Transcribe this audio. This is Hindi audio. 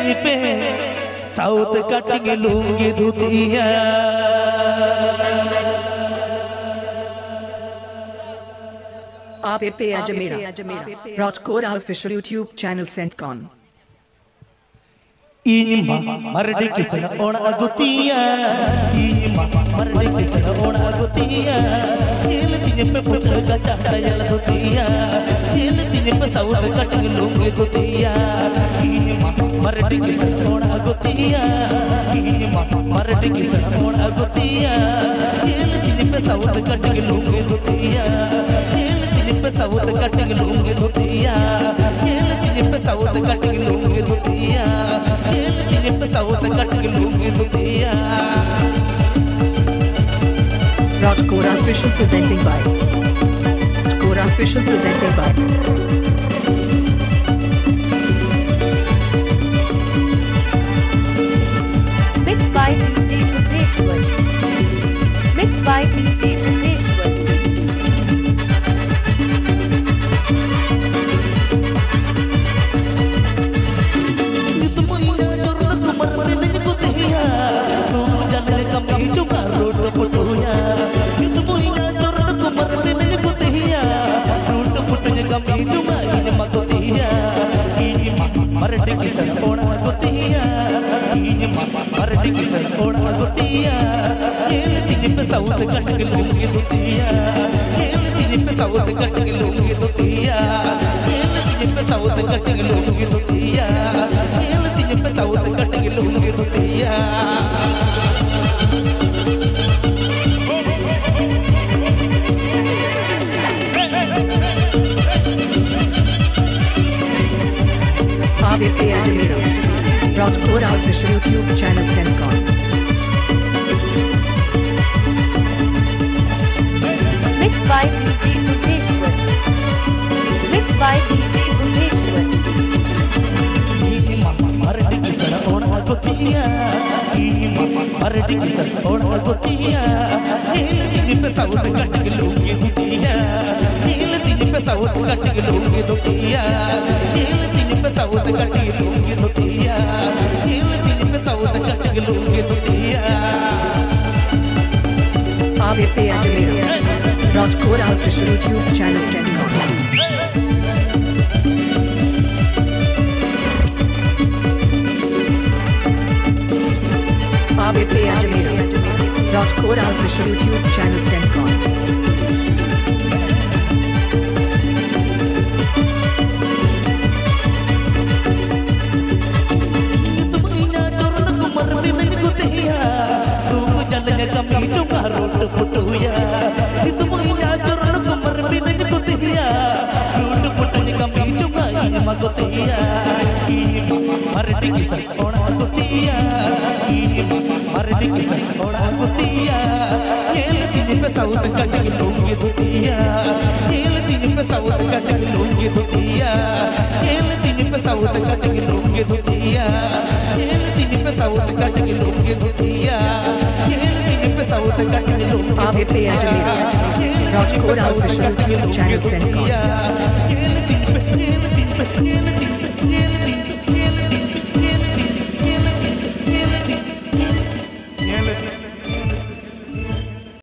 तीन पे साउथ कटिंग लूंगी धुतिया। आप पे Ajmera Rajkot official YouTube channel सेंड कॉन इमा मरडी किसन ओण अगुतिया। इमा मरडी किसन ओण अगुतिया। दिल तीन पे पुट का चाटा जल धुतिया। दिल तीन पे साउथ कटिंग लूंगी धुतिया। इमा मरडी किसन ओण अगुतिया। इमा मरडी किसन ओण अगुतिया। दिल तीन पे साउथ कटिंग लूंगी धुतिया। दिल तीन पे साउथ कटिंग लूंगी धुतिया। दिल तीन पे साउथ कटिंग लूंगी धुतिया। साउथ कटिंग लूंगी धुतिया। Rajkot official presenting by Rajkot official presenting by mixed by DJ Bhuvneshwar. Mixed by DJ Bhuvneshwar. मरडी किसन ओण अगुतिया। मरडी किसन ओण अगुतिया। खेल तीन पे साउथ कटिंग लूंगी धुतिया। खेल तीन पे साउथ कटिंग लूंगी धुतिया। खेल तीन पे साउथ कटिंग लूंगी धुतिया। खेल तीन पे साउथ कटिंग लूंगी धुतिया। आप पे Ajmera Rajkot official YouTube channel सेंड कॉन Mixed by DJ Bhuvneshwar. Mixed by DJ Bhuvneshwar. मरडी किसन ओण अगुतिया। मरडी किसन ओण अगुतिया। खेल तीन पे साउथ कटिंग लूंगी धुतिया। खेल तीन पे साउथ कटिंग लूंगी धुतिया। खेल तीन पे साउथ कटिंग लूंगी धुतिया। खेल तीन पे साउथ कटिंग लूंगी धुतिया। आप पे Ajmera Rajkot official YouTube channel सेंड कॉन आप पे Ajmera Rajkot official YouTube channel सेंड कॉन कमी चुमा रोट पुटुया। तुमइना चरण कमर बिन गुतिया। रोट पुटन कमी चुमा इमा गुतिया। मरडी किसन ओण अगुतिया। मरडी किसन ओण अगुतिया। खेल तीन पे साउथ कटिंग लूंगी धुतिया। खेल तीन पे साउथ कटिंग लूंगी धुतिया। खेल तीन पे साउथ कटिंग लूंगी धुतिया। खेल तीन पे साउथ कटिंग लूंगी धुतिया। साउथ कटिंग लूंगी। आप पे Ajmera Rajkot official YouTube channel सेंड कॉन खेल तीन पे